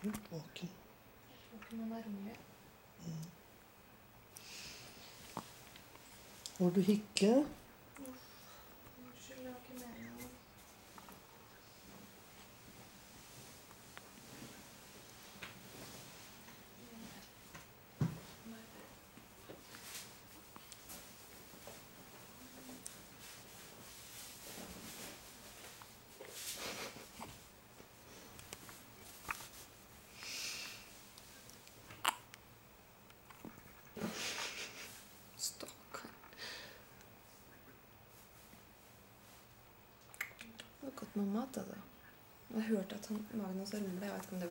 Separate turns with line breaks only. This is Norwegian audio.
Våken.
Våken og nærmere.
Hvor du hikker?
Unnskyld, jeg har ikke med meg noe.
Stakkar. Det var godt med mat, altså. Jeg hørte at magen hans rumlet. Jeg vet ikke om det